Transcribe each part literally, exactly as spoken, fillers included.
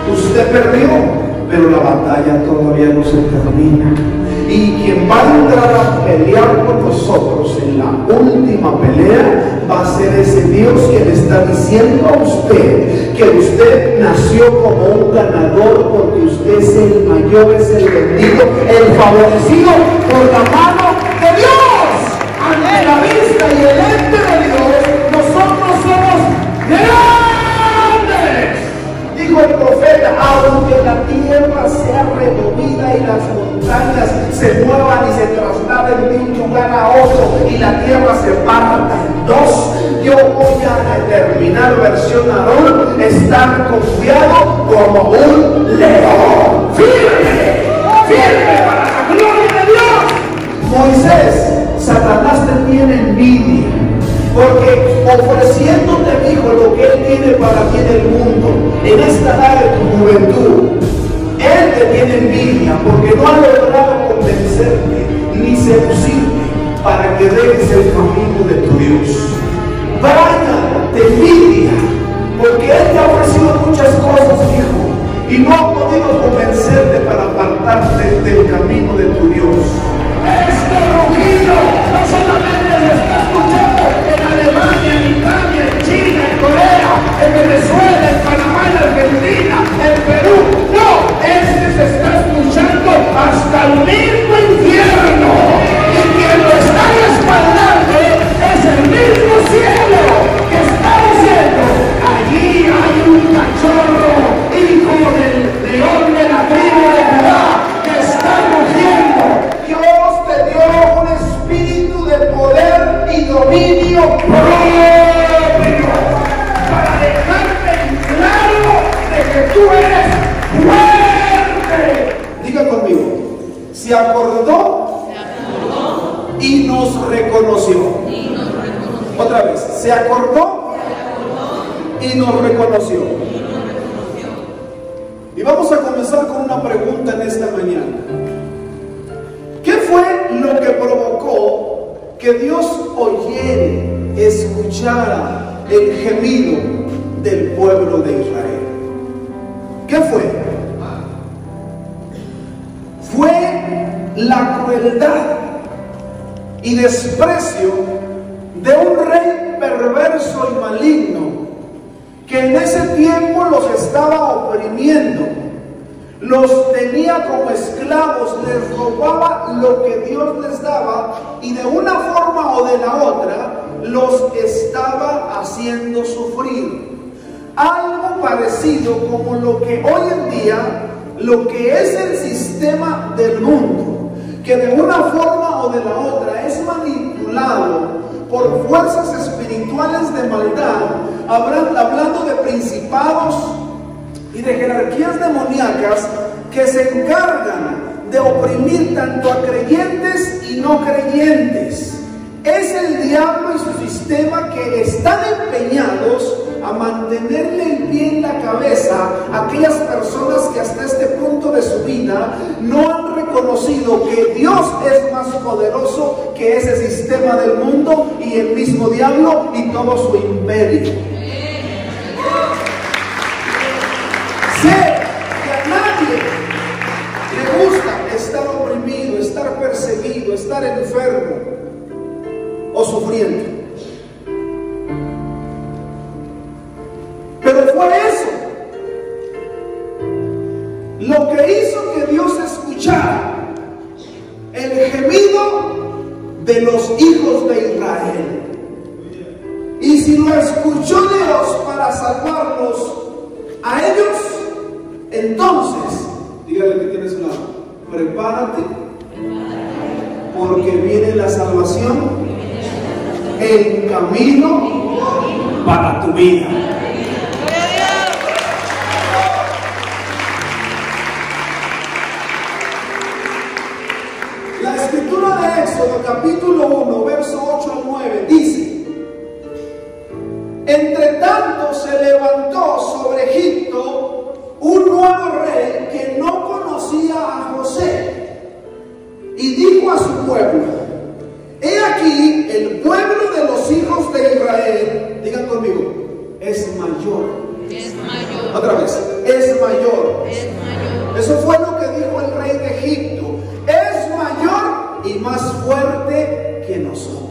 Usted perdió, pero la batalla todavía no se termina. Y quien va a entrar a pelear con nosotros en la última pelea va a ser ese Dios que le está diciendo a usted que usted nació como un ganador, porque usted es el mayor, es el bendito, el favorecido por la mano de Dios. Ante la vista y el ente de Dios, nosotros somos grandes. Dijo el profeta: aunque la tierra sea removida y las montañas se muevan y se trasladen de un lugar a otro y la tierra se parta en dos, yo voy a determinar, versión Aarón, estar confiado como un león, firme, firme para la gloria de Dios. Moisés, Satanás te tiene envidia, porque ofreciéndote, dijo, lo que él tiene para ti en el mundo, en esta edad de tu juventud, él te tiene envidia porque no ha logrado convencerte ni seducirte para que dejes el camino de tu Dios. Brian te envidia porque él te ha ofrecido muchas cosas, hijo, y no ha podido convencerte para apartarte del camino de tu Dios. Este rugido no solamente se está escuchando en Alemania, en Italia, en China, en Corea, en Venezuela, en Panamá, en Argentina, en Perú. No, este se está escuchando hasta el mismo infierno. Y quien lo está respaldando es el mismo cielo que está diciendo: allí hay un cachorro, hijo del león de la tribu de Judá, que está rugiendo. Dios te dio un espíritu de poder y dominio propio para dejarte en claro de que tú eres fuerte. Diga conmigo: se acordó, se acordó y nos reconoció. Y nos reconoció. Otra vez: se acordó, se acordó y nos reconoció. Y nos reconoció. Y vamos a comenzar con una pregunta en esta mañana. ¿Qué fue lo que provocó que Dios oyera, escuchara el gemido del pueblo de Israel? ¿Qué fue? Fue la crueldad y desprecio de un rey perverso y maligno que en ese tiempo los estaba oprimiendo, los tenía como esclavos, les robaba lo que Dios les daba y de una forma o de la otra los estaba haciendo sufrir. Algo parecido como lo que hoy en día, lo que es el sistema del mundo, que de una forma o de la otra es manipulado por fuerzas espirituales de maldad, hablando de principados y de jerarquías demoníacas que se encargan de oprimir tanto a creyentes y no creyentes. Es el diablo y su sistema que están empeñados a mantenerle el pie en la cabeza a aquellas personas que hasta este punto de su vida no han reconocido que Dios es más poderoso que ese sistema del mundo y el mismo diablo y todo su imperio. Sé que a nadie le gusta estar oprimido, estar perseguido, estar enfermo o sufriendo. Pero fue eso lo que hizo que Dios escuchara el gemido de los hijos de Israel. Y si lo escuchó Dios para salvarlos a ellos, entonces, dígale que tienes un lado: prepárate, porque viene la salvación en camino para tu vida. La escritura de Éxodo capítulo uno verso ocho al nueve dice: entre tanto se levantó sobre Egipto un nuevo rey que no conocía a José, y dijo a su pueblo: he aquí el pueblo de los hijos de Israel, digan conmigo, es mayor. Es mayor. Otra vez: es mayor. Es mayor. Eso fue lo que dijo el rey de Egipto. Es mayor y más fuerte que nosotros.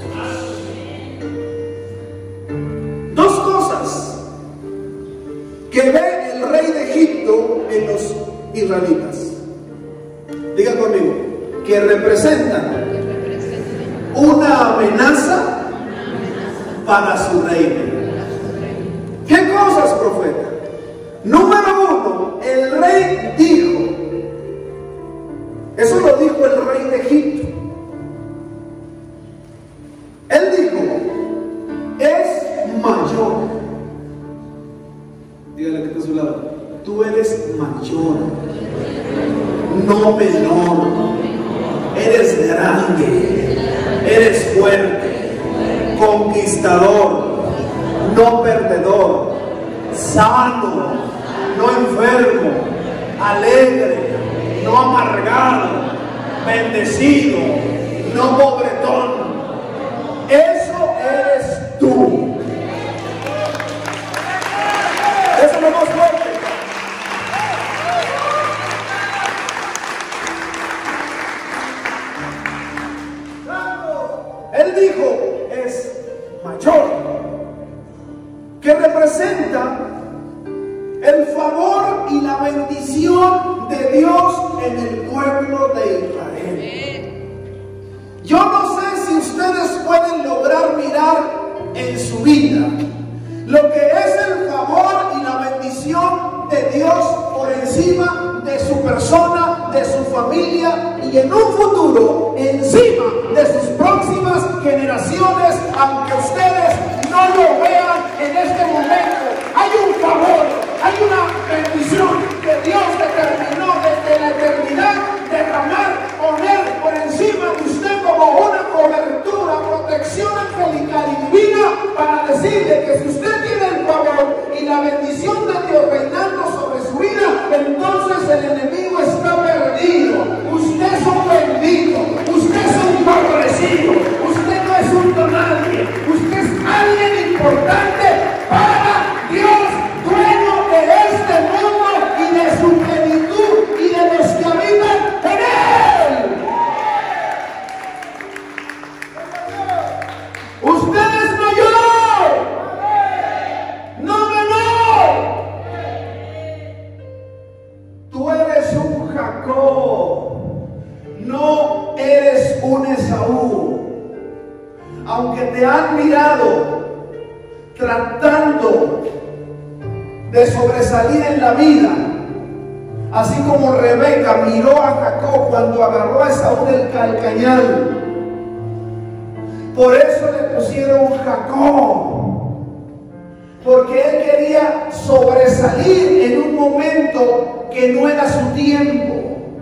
Dos cosas que ve el rey de Egipto en los israelitas. Diga conmigo, que representan una amenaza para su reino. ¿Qué cosas, profeta? Número uno, el rey dijo, eso lo dijo el rey de Egipto. Él dijo, es mayor. Dígale que está a su lado, tú eres mayor, no menor. Eres grande, eres fuerte, conquistador, no perdedor, sano, no enfermo, alegre, no amargado, bendecido, no pobretón. Eso eres tú. Eso es lo más fuerte. Él dijo, es mayor, que representa el favor y la bendición de Dios en el pueblo de Israel. Yo no sé si ustedes pueden lograr mirar en su vida lo que es el favor y la bendición de Dios por encima de su persona, de su familia y en un futuro encima de sus próximas generaciones, aunque ustedes no lo vean en este momento. Hay un favor, hay una bendición que Dios determinó desde la eternidad derramar, poner por encima de usted como una cobertura, protección angelical y divina, para decirle que si usted tiene el favor y la bendición de Dios reinando sobre su vida, entonces el enemigo está perdido. Usted es un bendito, usted es un favorecido, usted no es un donadie, usted es alguien importante para Dios, dueño de este mundo y de su plenitud y de los que habitan en él. Usted es mayor, no menor. Tú eres un Jacob, no eres un Esaú. Aunque te han mirado tratando de sobresalir en la vida, así como Rebeca miró a Jacob cuando agarró a Esaú del calcañal, por eso le pusieron Jacob, porque él quería sobresalir en un momento que no era su tiempo.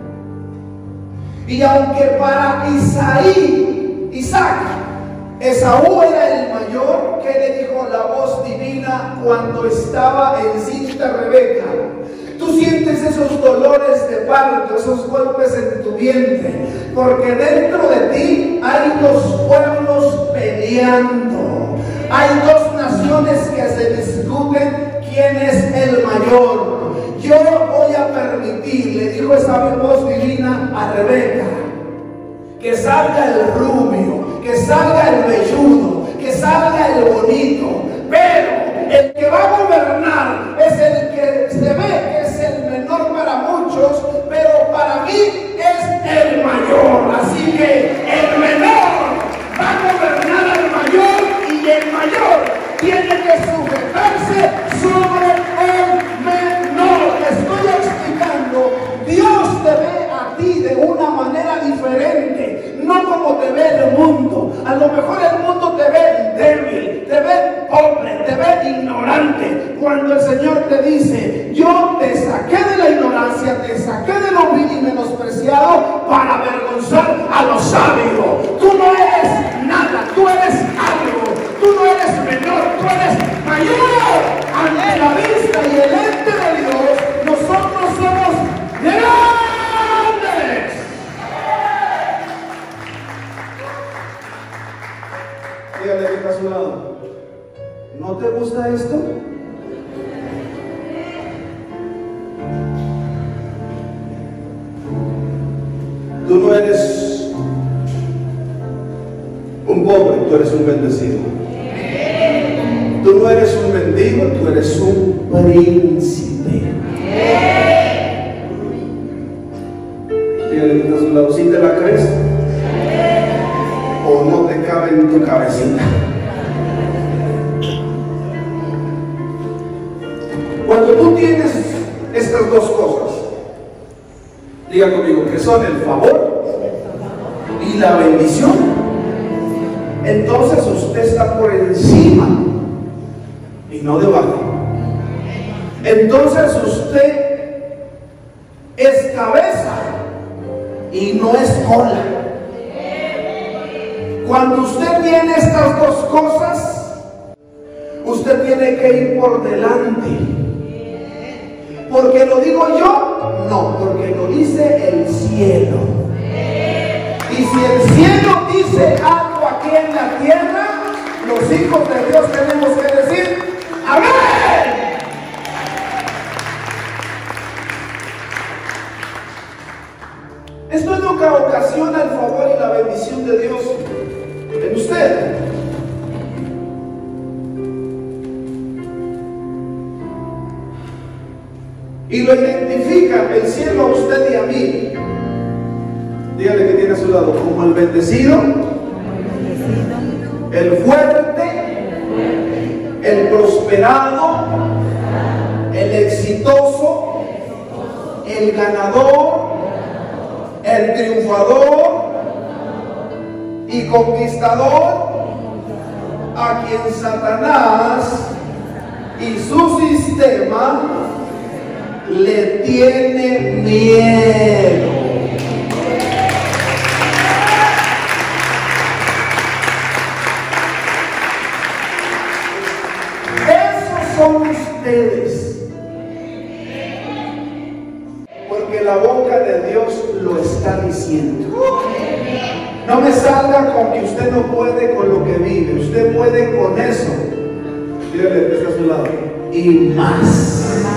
Y aunque para Isaí, Isaac, Esaú era el mayor, que le dijo la voz divina cuando estaba encinta Rebeca: tú sientes esos dolores de parto, esos golpes en tu vientre, porque dentro de ti hay dos pueblos peleando, hay dos naciones que se discuten quién es el mayor. Yo voy a permitir, le dijo esa voz divina a Rebeca, que salga el rubio, que salga el velludo, que salga el bonito, pero el que va a gobernar es el que se ve que es el menor para muchos, pero para mí es el mayor. Así que el menor va a gobernar al mayor y el mayor tiene que sujetarse sobre el menor. Le estoy explicando, Dios te ve a ti de una manera diferente, no como te ve el mundo. A lo mejor el mundo te ve débil, te ve pobre, te ve ignorante, cuando el Señor te dice: yo te saqué de la ignorancia, te saqué de lo vil y menospreciado para avergonzar a los sabios. Tú no eres nada, tú eres algo, tú no eres menor, tú eres mayor ante la vista y el ente de Dios. Nosotros somos grandes. Dígale que está a su lado: ¿no te gusta esto? Tú no eres un pobre, tú eres un bendecido. Tú no eres un mendigo, tú eres un príncipe. Dígale que está a su lado, ¿sí te la crees? ¿O no te cabe en tu cabecita? Cuando tú tienes estas dos cosas, diga conmigo, que son el favor y la bendición, entonces usted está por encima y no debajo. Entonces usted es cabeza y no es cola. Cuando usted tiene estas dos cosas, usted tiene que ir por delante. ¿Porque lo digo yo? No, porque lo dice el cielo. Y si el cielo dice algo aquí en la tierra, los hijos de Dios tenemos que decir ¡amén! Esto es lo que ocasiona el favor y la bendición de Dios en usted. Y lo identifica el cielo a usted y a mí. Dígale que tiene a su lado, como el bendecido, el fuerte, el prosperado, el exitoso, el ganador, el triunfador y conquistador, a quien Satanás y su sistema le tiene miedo. Esos son ustedes. Porque la boca de Dios lo está diciendo. No me salga con que usted no puede con lo que vive. Usted puede con eso. Dígale que está a su lado. Y más.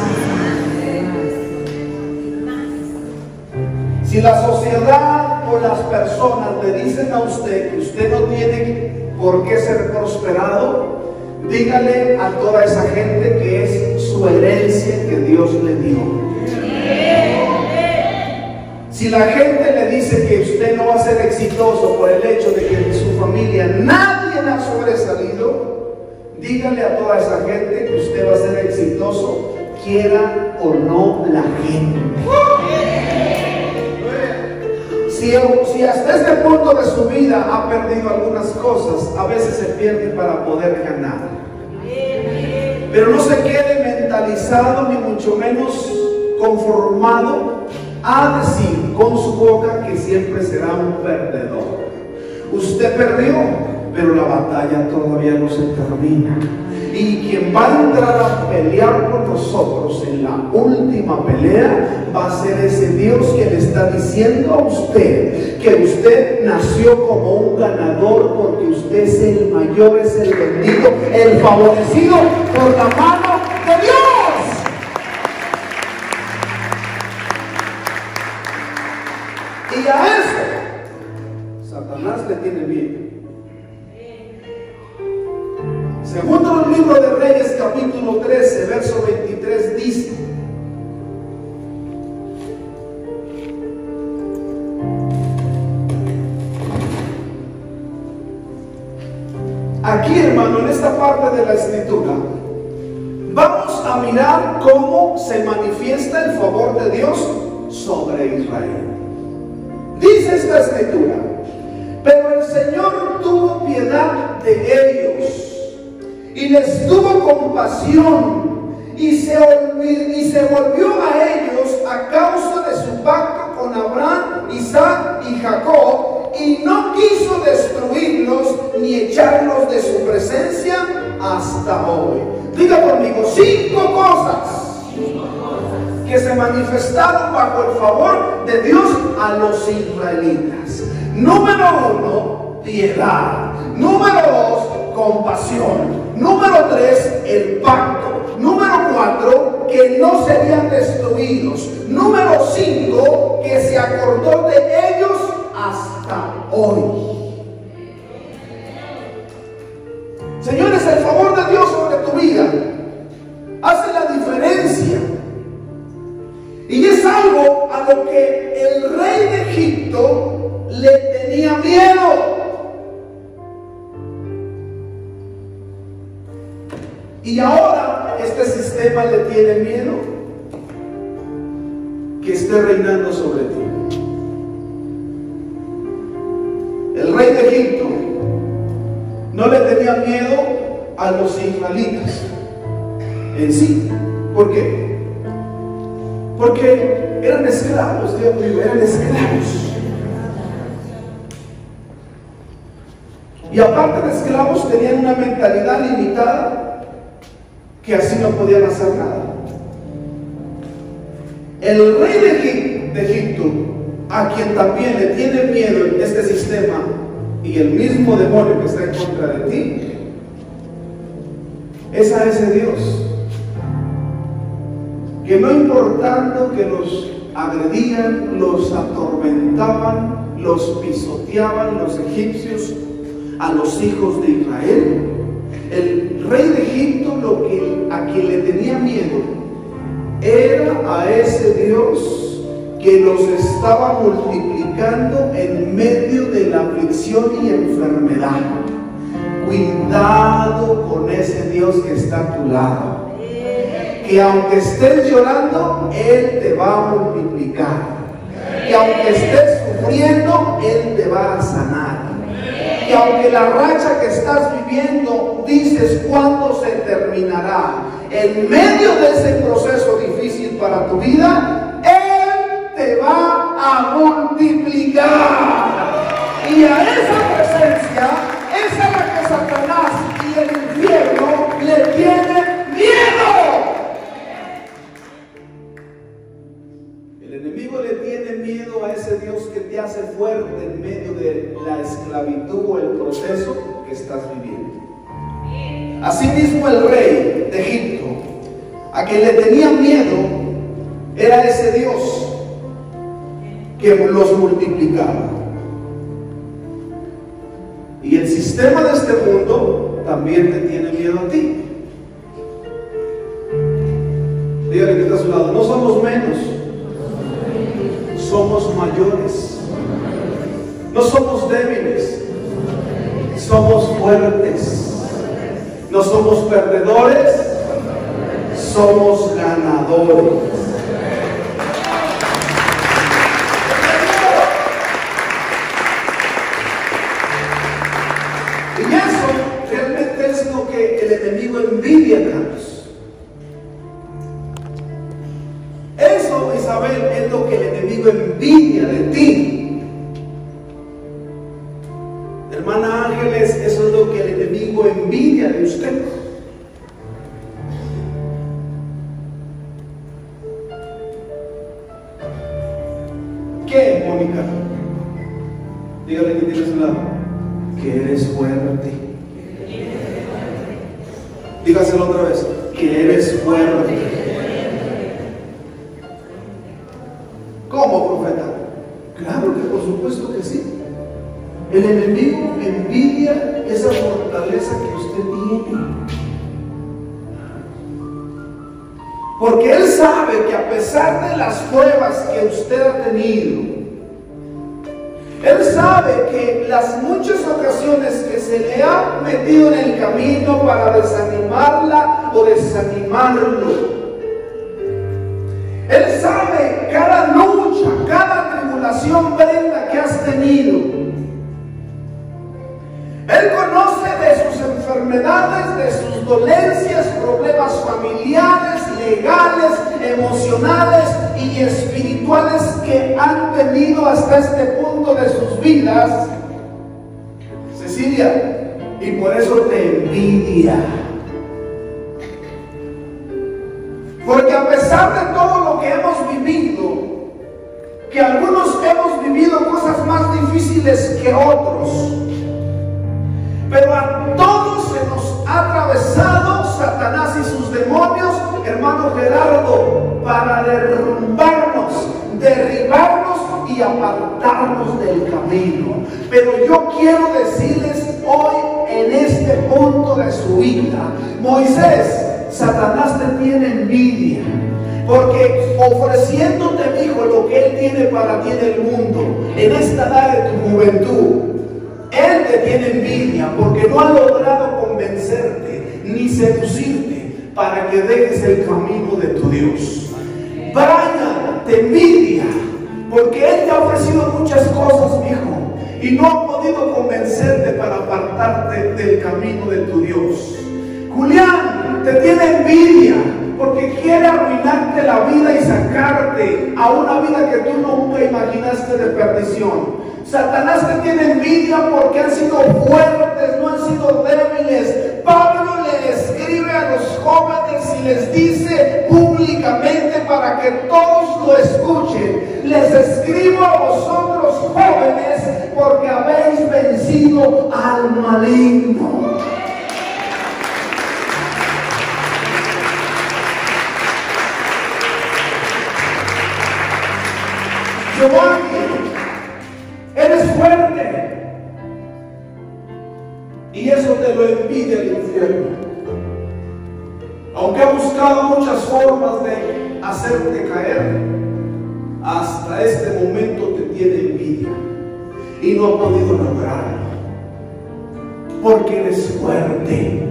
Si la sociedad o las personas le dicen a usted que usted no tiene por qué ser prosperado, dígale a toda esa gente que es su herencia que Dios le dio. Si la gente le dice que usted no va a ser exitoso por el hecho de que en su familia nadie ha sobresalido, dígale a toda esa gente que usted va a ser exitoso, quiera o no la gente. Si, si hasta este punto de su vida ha perdido algunas cosas, a veces se pierde para poder ganar. Pero no se quede mentalizado, ni mucho menos conformado a decir con su boca que siempre será un perdedor. Usted perdió, pero la batalla todavía no se termina. Y quien va a entrar a pelear con nosotros en la última pelea va a ser ese Dios que le está diciendo a usted que usted nació como un ganador, porque usted es el mayor, es el bendito, el favorecido por la mano de Dios. Y a eso Satanás le tiene miedo. Segundo el libro de Reyes, capítulo trece, verso veintitrés, dice: aquí, hermano, en esta parte de la escritura, vamos a mirar cómo se manifiesta el favor de Dios sobre Israel. Dice esta escritura: pero el Señor tuvo piedad de ellos y les tuvo compasión, y se, y se volvió a ellos a causa de su pacto con Abraham, Isaac y Jacob, y no quiso destruirlos ni echarlos de su presencia hasta hoy. Diga conmigo, cinco cosas que se manifestaron bajo el favor de Dios a los israelitas. Número uno, piedad. Número dos, compasión. Número tres, el pacto. Número cuatro, que no serían destruidos. Número cinco, que se acordó de ellos hasta hoy. Señores, el favor de Dios sobre tu vida hace la diferencia. Y es algo a lo que el rey de Egipto le tenía miedo. Y ahora este sistema le tiene miedo que esté reinando sobre ti. El rey de Egipto no le tenía miedo a los israelitas en sí. ¿Por qué? Porque eran esclavos, Dios mío, eran esclavos. Y aparte de esclavos, tenían una mentalidad limitada que así no podían hacer nada. El rey de, Egip- de Egipto, a quien también le tiene miedo este sistema y el mismo demonio que está en contra de ti, es a ese Dios que, no importando que los agredían, los atormentaban, los pisoteaban los egipcios a los hijos de Israel, el rey de Egipto, lo que, a quien le tenía miedo era a ese Dios que los estaba multiplicando en medio de la aflicción y enfermedad. Cuidado con ese Dios que está a tu lado, que aunque estés llorando, Él te va a multiplicar, que aunque estés sufriendo, Él te va a sanar. Y aunque la racha que estás viviendo dices cuándo se terminará, en medio de ese proceso difícil para tu vida, Él te va a multiplicar. Y a esa presencia es a la que Satanás y el infierno le tienen miedo. El enemigo le tiene miedo a ese Dios que te hace fuerte en medio de la esclavitud o el proceso que estás viviendo. Asimismo, el rey de Egipto, a quien le tenía miedo, era ese Dios que los multiplicaba. Y el sistema de este mundo también te tiene miedo a ti. Dígale que está a su lado: no somos menos, somos mayores. No somos débiles, somos fuertes. No somos perdedores, somos ganadores. Y eso realmente es lo que el enemigo envidia, Carlos. Eso, Isabel, es lo que el enemigo envidia de ti. Hermana Ángeles, eso es lo que el enemigo envidia de usted. ¿Qué, Mónica? Dígale que tienes a su lado: que eres fuerte. Dígaselo otra vez: que eres fuerte. ¿Cómo, profeta? Claro que por supuesto que sí. El enemigo envidia esa fortaleza que usted tiene, porque él sabe que a pesar de las pruebas que usted ha tenido, él sabe que las muchas ocasiones que se le ha metido en el camino para desanimarla o desanimarlo, él sabe cada lucha, cada tribulación, Brenda, que has tenido. Él conoce de sus enfermedades, de sus dolencias, problemas familiares, legales, emocionales y espirituales que han tenido hasta este punto de sus vidas, Cecilia, y por eso te envidia. Porque a pesar de todo lo que hemos vivido, que algunos hemos vivido cosas más difíciles que otros, pero a todos se nos ha atravesado Satanás y sus demonios, hermano Gerardo, para derrumbarnos, derribarnos y y apartarnos del camino. Pero yo quiero decirles hoy, en este punto de su vida, Moisés, Satanás te tiene envidia, porque ofreciéndote, hijo, lo que él tiene para ti en el mundo, en esta edad de tu juventud, él te tiene envidia porque no ha logrado convencerte ni seducirte para que dejes el camino de tu Dios. Brian te envidia porque él te ha ofrecido muchas cosas, mi hijo, y no ha podido convencerte para apartarte del camino de tu Dios. Julián te tiene envidia porque quiere arruinarte la vida y sacarte a una vida que tú nunca imaginaste de perdición. Satanás te tiene envidia porque han sido fuertes, no han sido débiles. Pablo le escribe a los jóvenes y les dice públicamente para que todos lo escuchen: les escribo a vosotros jóvenes porque habéis vencido al maligno. Giovanni, eres fuerte, y eso te lo envidia el infierno. Aunque ha buscado muchas formas de hacerte caer, hasta este momento te tiene envidia y no ha podido lograrlo, porque eres fuerte.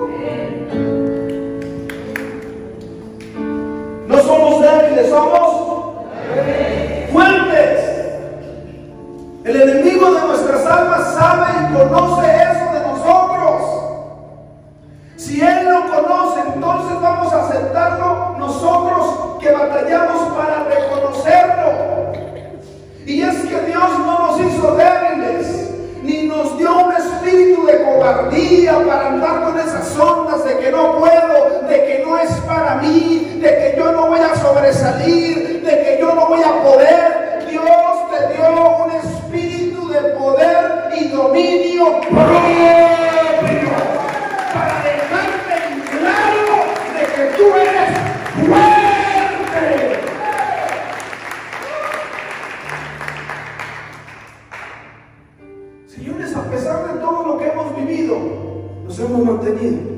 No somos débiles, somos fuertes. El enemigo de nuestras almas sabe y conoce eso de nosotros. Si él lo conoce, entonces vamos a aceptarlo nosotros que batallamos para reconocerlo. Y es que Dios no nos hizo débiles, ni nos dio un espíritu de cobardía para andar con esas ondas de que no puedo, de que no es para mí, de que yo no voy a sobresalir, de que yo no voy a poder. Dios te dio un espíritu de poder y dominio propio para dejarte en claro de que tú eres fuerte. Señores, a pesar de todo lo que hemos vivido, nos hemos mantenido.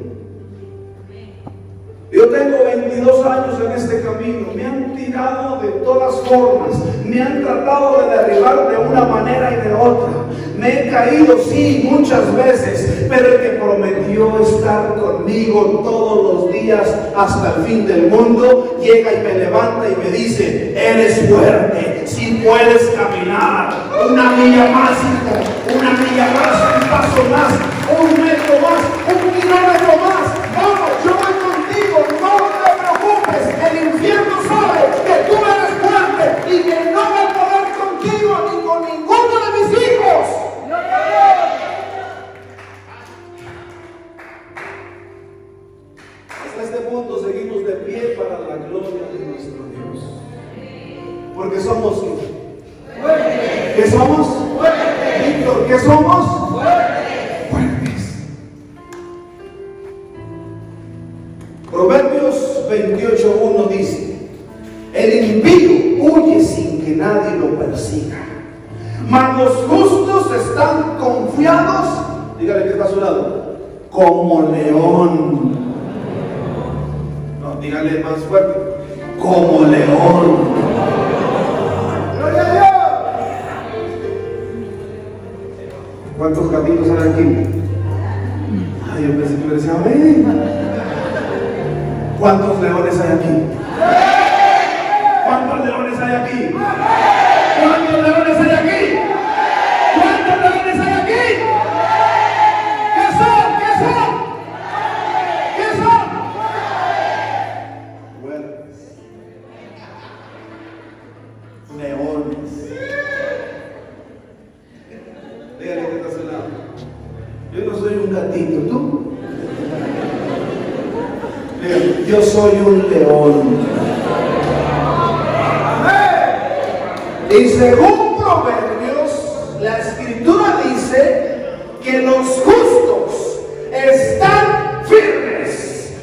Yo tengo veintidós años en este camino. Me han tirado de todas formas, me han tratado de derribar de una manera y de otra. Me he caído, sí, muchas veces, pero el que prometió estar conmigo todos los días hasta el fin del mundo, llega y me levanta y me dice: eres fuerte, si puedes caminar una milla más, hijo, una milla más, un paso más, un metro más, un kilómetro más. Vamos, yo voy contigo, no te preocupes. El infierno sabe que tú eres fuerte y que no va a poder contigo ni con ninguno de mis hijos. Hasta este punto seguimos de pie para la gloria de nuestro Dios, porque somos fuertes. ¿Qué somos? Fuertes. Víctor, ¿qué somos? Fuertes. Fuertes. Proverbios veintiocho uno dice: el impío huye sin que nadie lo persiga, mas los justos están confiados, dígale que está a su lado, como león. No, dígale más fuerte, como león. ¡Gloria a Dios! ¿Cuántos gatitos hay aquí? Ay, yo pensé que me decía amén. ¿Cuántos leones hay aquí? ¿Cuántos leones hay aquí? ¿Cuántos leones hay aquí? ¿Cuántos leones hay aquí? ¿Qué son? ¿Qué son? ¿Qué son? Fuertes. Leones. Dígale que está a su lado: yo no soy un gatito, ¿tú? Yo soy un león. Y según Proverbios, la escritura dice que los justos están firmes,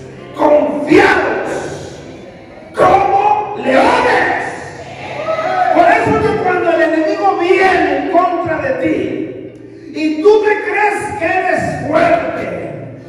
confiados, como leones. Por eso que cuando el enemigo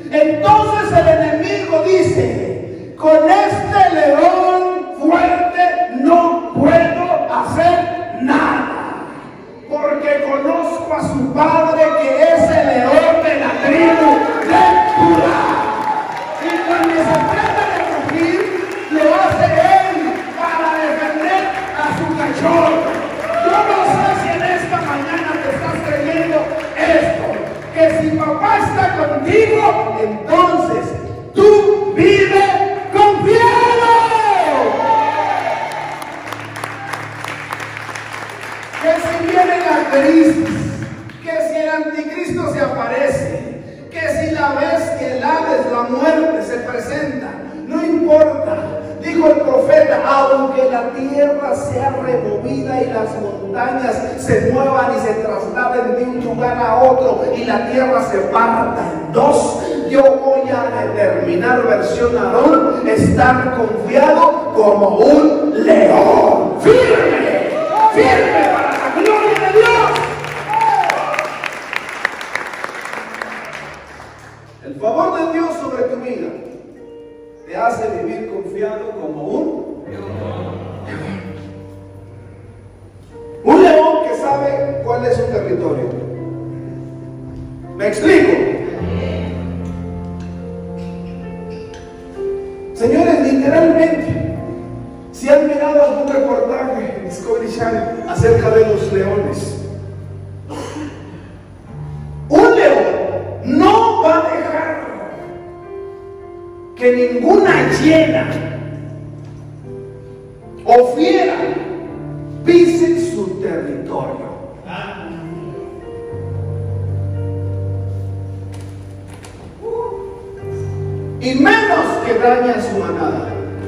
Entonces el enemigo dice: con este león fuerte no puedo hacer nada, porque conozco a su padre, que es el león de la tribu de Judá. Y cuando se trata de rugir, lo hace él para defender a su cachorro. Yo no sé si en esta mañana te estás creyendo esto, que si papá está contigo, entonces tú vives confiado. Que si viene la crisis, que si el anticristo se aparece, que si la bestia, el Hades, la muerte se presenta, no importa. Dijo el profeta: aunque la tierra sea removida y las montañas se muevan y se trasladen de un lugar a otro y la tierra se parta en dos, yo voy a determinar, versión Aarón, estar confiado como un león. ¡Firme! ¡Firme para la gloria de Dios! El favor de Dios sobre tu vida te hace vivir confiado como un león. Un león que sabe cuál es su territorio. ¿Me explico? Señores, literalmente, si han mirado algún reportaje en Discovery Channel acerca de los leones, un león no va a dejar que ninguna hiena o fiera pise su territorio. Y menos que dañe a su manada.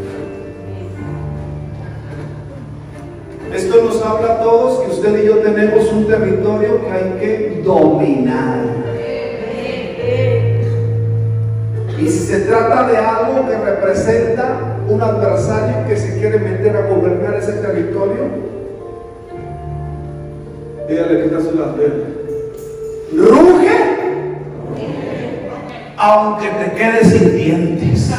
Esto nos habla a todos que usted y yo tenemos un territorio que hay que dominar. Y si se trata de algo que representa un adversario que se quiere meter a gobernar ese territorio, dígale que está a su lado. Ruge, aunque te quedes sin dientes.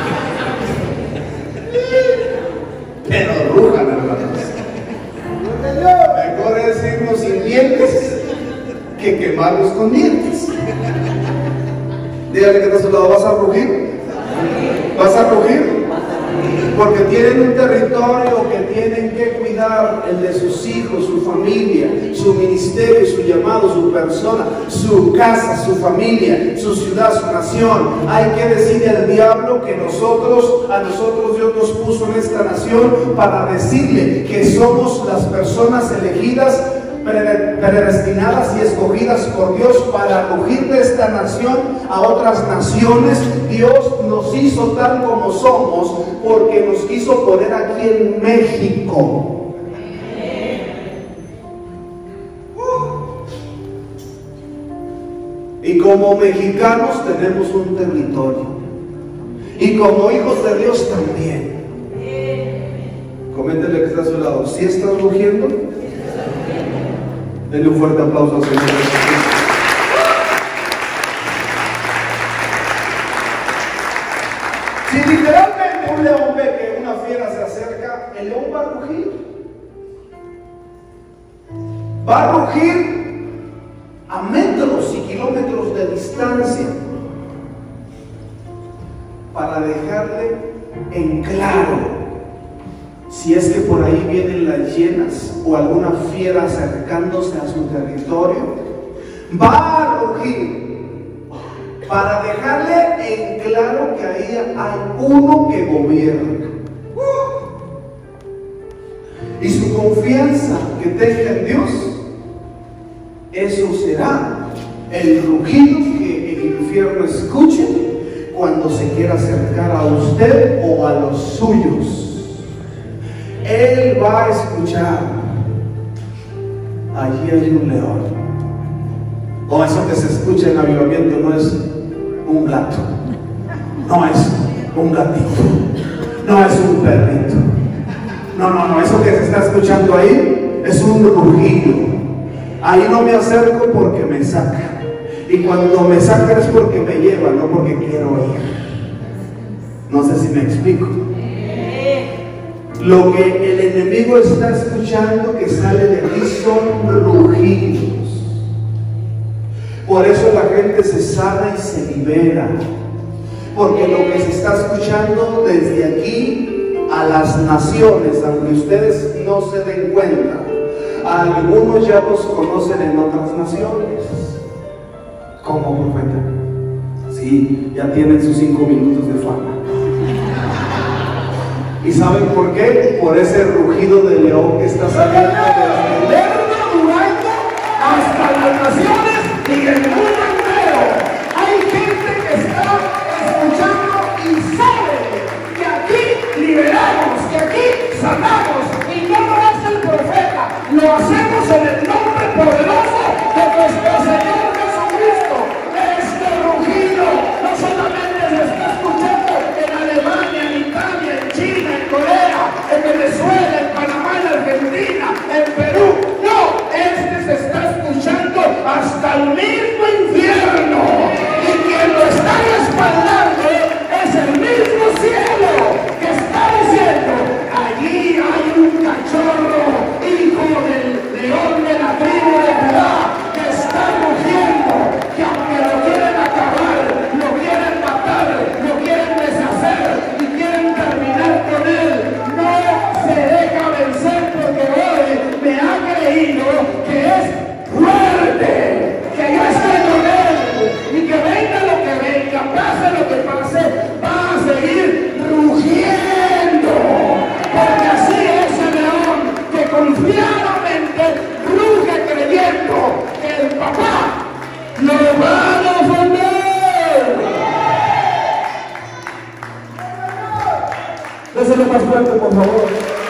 Pero ruja, hermanos. Mejor es irnos sin dientes que quemarlos con dientes. Dígale que está a su lado: ¿vas a rugir? ¿Vas a rugir? Porque tienen un territorio que tienen que cuidar, el de sus hijos, su familia, su ministerio, su llamado, su persona, su casa, su familia, su ciudad, su nación. Hay que decirle al diablo que nosotros, a nosotros Dios nos puso en esta nación para decirle que somos las personas elegidas, predestinadas y escogidas por Dios para rugir de esta nación a otras naciones. Dios nos hizo tal como somos porque nos quiso poner aquí en México. Y como mexicanos tenemos un territorio, y como hijos de Dios también. Coméntele que está a su lado: ¿sí estás rugiendo? Denle un fuerte aplauso al Señor. Si literalmente un león ve que una fiera se acerca, el león va a rugir. Va a rugir a metros y kilómetros de distancia para dejarle en claro si es que por ahí vienen las hienas o alguna fiera acercándose a su territorio. Va a rugir para dejarle en claro que ahí hay uno que gobierna. Y su confianza que tenga en Dios, eso será el rugido que el infierno escuche cuando se quiera acercar a usted o a los suyos. Él va a escuchar: allí hay un león. O eso que se escucha en avivamiento no es un gato, no es un gatito, no es un perrito. No, no, no, eso que se está escuchando ahí es un rugido. Ahí no me acerco porque me saca. Y cuando me sacan es porque me llevan, no porque quiero ir. No sé si me explico. Lo que el enemigo está escuchando que sale de ti son rugidos. Por eso la gente se sana y se libera. Porque lo que se está escuchando desde aquí a las naciones, aunque ustedes no se den cuenta, algunos ya los conocen en otras naciones. Como profeta. Sí, ya tienen sus cinco minutos de fama. ¿Y saben por qué? Por ese rugido de león que está saliendo desde el Lerdo, Durango, hasta las naciones y el mundo entero. Hay gente que está escuchando y sabe que aquí liberamos, que aquí sanamos. Y no lo hace el profeta, lo hacemos en el nombre poderoso de nuestro Señor Jesucristo. Este rugido no solamente se está escuchando en Alemania, en Italia, en China, en Corea, en Venezuela, en Panamá, en Argentina, en Perú. No, este se está escuchando hasta el mismo infierno. Y quien lo está respaldando es el mismo cielo que está diciendo: allí hay un cachorro, hijo del león de la tribu de Judá, que está rugiendo, que aunque lo quieren acabar, lo quieren matar, lo quieren deshacer y quieren terminar con él, no se deja vencer, porque hoy me ha creído que es fuerte, que yo estoy con él y que venga lo que venga, pase lo que pase, va a seguir rugiendo, porque así es el león que confiadamente ruge creyendo que el papá lo va a defender. Déselo más fuerte, por favor.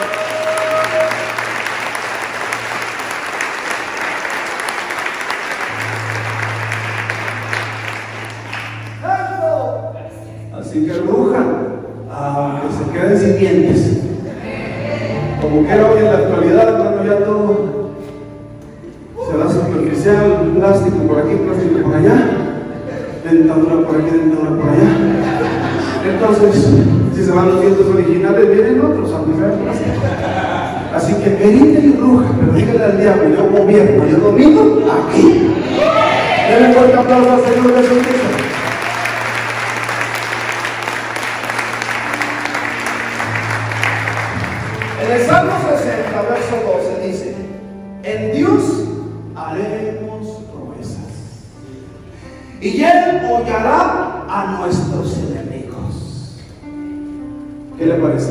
Así que rujan, aunque se queden sin dientes. Como que hoy en la actualidad, bueno, ya todo se da superficial, plástico por aquí, plástico por allá, dentadura por aquí, dentadura por allá. Entonces, si se van los dientes originales, vienen otros, aunque sean plásticos. Así que griten y rujan, pero díganle al diablo: yo gobierno, yo domino aquí. Denle un fuerte aplauso al Señor Jesucristo. En el Salmo sesenta, verso doce dice: en Dios haremos proezas, y Él hollará a nuestros enemigos. ¿Qué le parece?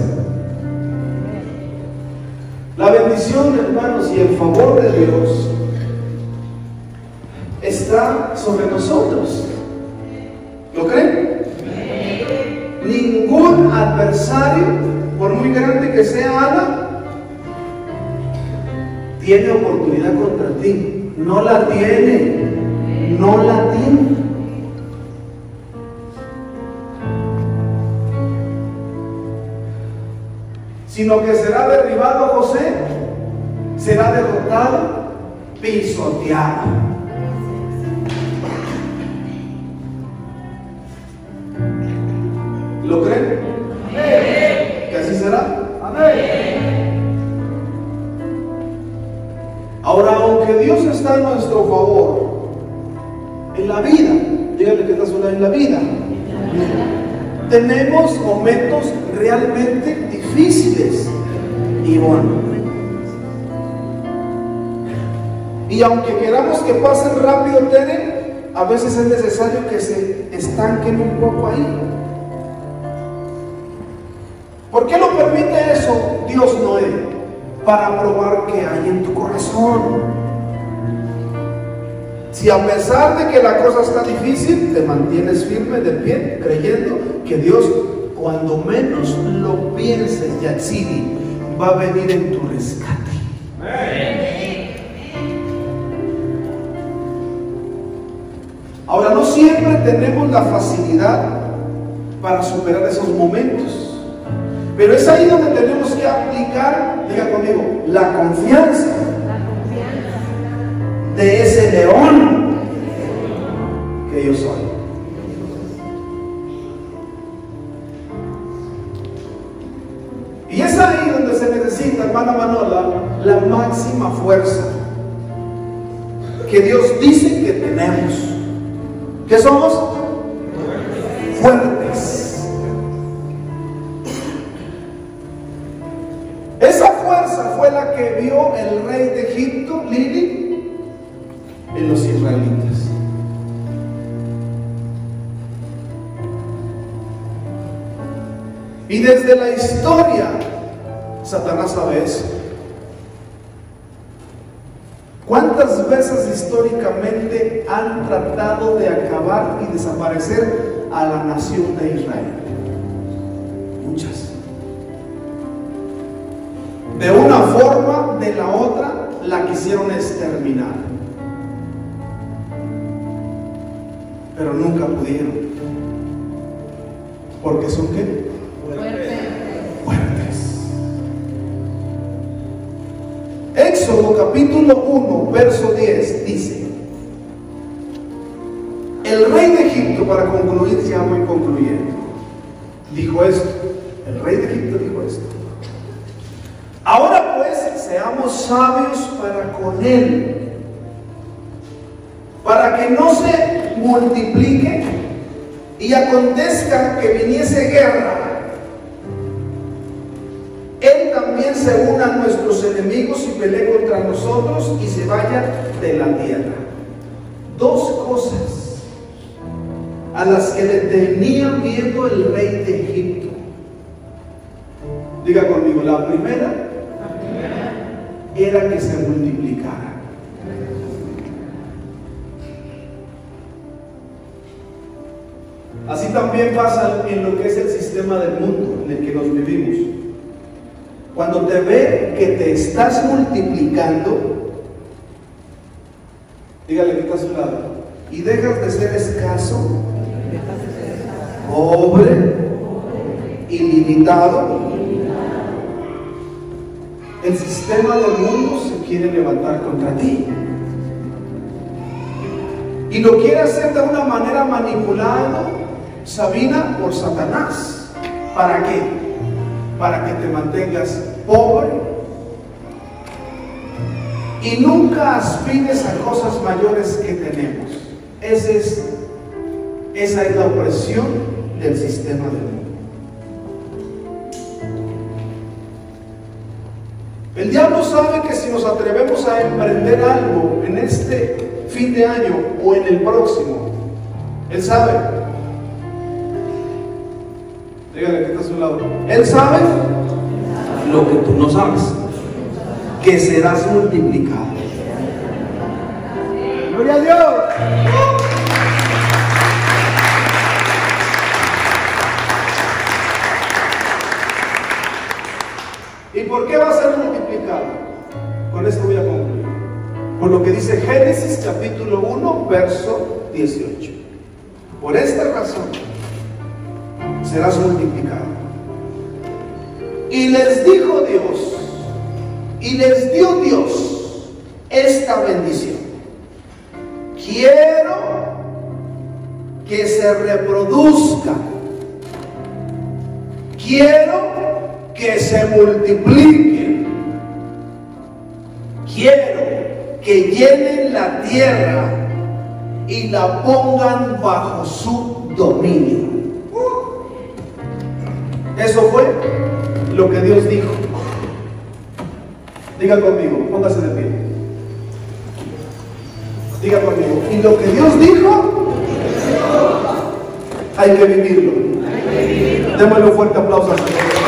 La bendición, hermanos, y el favor de Dios está sobre nosotros. ¿Lo creen? Ningún adversario, por muy grande que sea Ana, tiene oportunidad contra ti. No la tiene. No la tiene. Sino que será derribado José, será derrotado, pisoteado. ¿Lo creen? Amén. ¿Que así será? Amén. Ahora, aunque Dios está a nuestro favor en la vida, díganle que está sola en la vida, tenemos momentos realmente difíciles y bueno. Y aunque queramos que pasen rápido, Tere, a veces es necesario que se estanquen un poco ahí. ¿Por qué lo permite eso Dios, Noé? Para probar qué hay en tu corazón. Si a pesar de que la cosa está difícil, te mantienes firme de pie, creyendo que Dios, cuando menos lo pienses, Yatsiri, va a venir en tu rescate. Ahora, no siempre tenemos la facilidad para superar esos momentos. Pero es ahí donde tenemos que aplicar, diga conmigo, la confianza, la confianza de ese león que yo soy. Y es ahí donde se necesita, hermana Manola, la máxima fuerza que Dios dice que tenemos. ¿Qué somos? Fuertes. Esa fuerza fue la que vio el rey de Egipto, Lili, en los israelitas. Y desde la historia, Satanás sabe eso. ¿Cuántas veces históricamente han tratado de acabar y desaparecer a la nación de Israel? Muchas. De una forma, de la otra, la quisieron exterminar. Pero nunca pudieron. ¿Porque son qué? Fuertes. Éxodo capítulo uno, verso diez dice: el rey de Egipto, para concluir, ya voy concluyendo, dijo esto. El rey de Egipto dijo esto: ahora pues seamos sabios para con él, para que no se multiplique y acontezca que viniese guerra, él también se una a nuestros enemigos y pelee contra nosotros y se vaya de la tierra. Dos cosas a las que le tenía miedo el rey de Egipto. Diga conmigo, la primera era que se multiplicara. Así también pasa en lo que es el sistema del mundo en el que nos vivimos. Cuando te ve que te estás multiplicando, dígale que está a su lado, y dejas de ser escaso, pobre, ilimitado, el sistema del mundo se quiere levantar contra ti. Y lo quiere hacer de una manera manipulada, Sabina, por Satanás. ¿Para qué? Para que te mantengas pobre y nunca aspires a cosas mayores que tenemos. Ese es, esa es la opresión del sistema del mundo. El diablo sabe que si nos atrevemos a emprender algo en este fin de año o en el próximo, él sabe. Dígale que está a su lado. Él sabe lo que tú no sabes, que serás multiplicado. Gloria a Dios. ¿Y por qué va a ser multiplicado? Con esto voy a concluir. Por lo que dice Génesis capítulo uno, verso dieciocho. Por esta razón serás multiplicado. Y les dijo Dios, y les dio Dios esta bendición: quiero que se reproduzcan, quiero que se multipliquen, quiero que llenen la tierra y la pongan bajo su dominio. Eso fue lo que Dios dijo. Diga conmigo, póngase de pie. Diga conmigo, y lo que Dios dijo, hay que vivirlo. Démosle un fuerte aplauso al Señor.